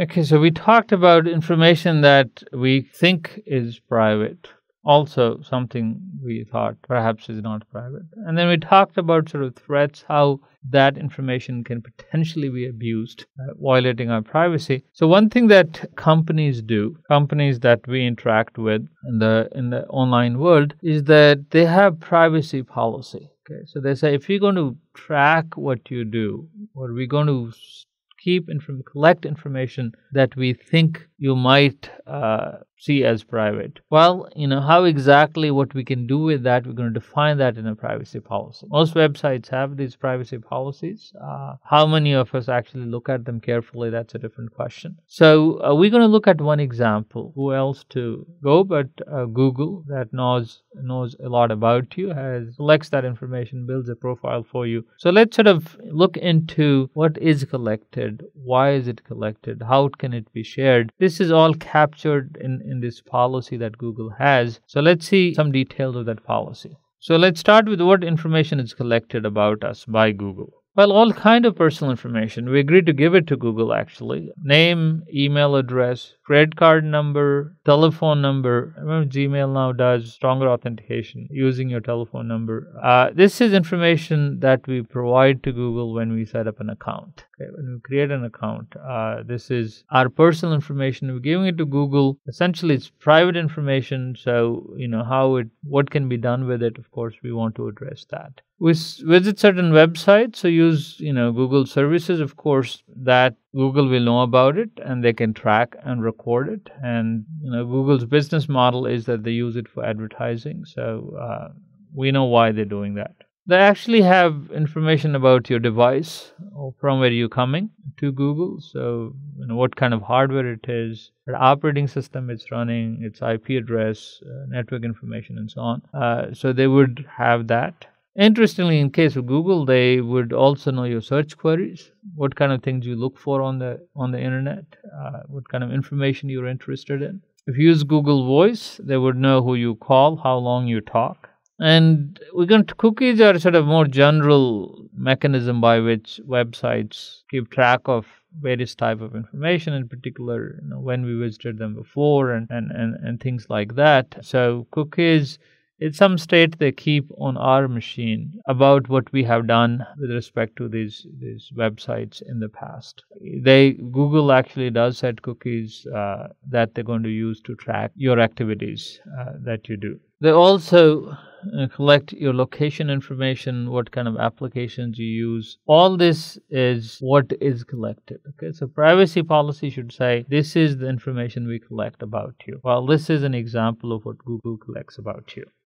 Okay, so we talked about information that we think is private, also something we thought perhaps is not private. And then we talked about sort of threats, how that information can potentially be abused, violating our privacy. So one thing that companies do, companies that we interact with in the online world, is that they have privacy policy. Okay, so they say if we're going to track what you do, or we're going to collect information that we think you might see as private. Well, how exactly what we can do with that, we're going to define that in a privacy policy. Most websites have these privacy policies. How many of us actually look at them carefully, that's a different question. So we're going to look at one example. Who else to go but Google, that knows a lot about you, collects that information, builds a profile for you. So let's sort of look into what is collected, why is it collected, how can it be shared. This is all captured in this policy that Google has. So let's see some details of that policy. So let's start with what information is collected about us by Google. Well, all kind of personal information. We agreed to give it to Google, actually. Name, email address, credit card number, telephone number. Remember, Gmail now does stronger authentication using your telephone number. This is information that we provide to Google when we set up an account. Okay, when we create an account, this is our personal information. We're giving it to Google. Essentially, it's private information. So, what can be done with it? Of course, we want to address that. We visit certain websites, so use Google services, of course, that Google will know about it and they can track and record it. And Google's business model is that they use it for advertising, so we know why they're doing that. They actually have information about your device or from where you're coming to Google. So, what kind of hardware it is, what operating system it's running, its IP address, network information, and so on. So they would have that. Interestingly, in case of Google, they would also know your search queries, what kind of things you look for on the internet, what kind of information you're interested in. If you use Google Voice, they would know who you call, how long you talk. And cookies are sort of more general mechanism by which websites keep track of various type of information, in particular, when we visited them before and things like that. So cookies, in some state, they keep on our machine about what we have done with respect to these websites in the past. Google actually does set cookies that they're going to use to track your activities that you do. They also collect your location information, what kind of applications you use. All this is what is collected. Okay, so privacy policy should say this is the information we collect about you. Well, this is an example of what Google collects about you.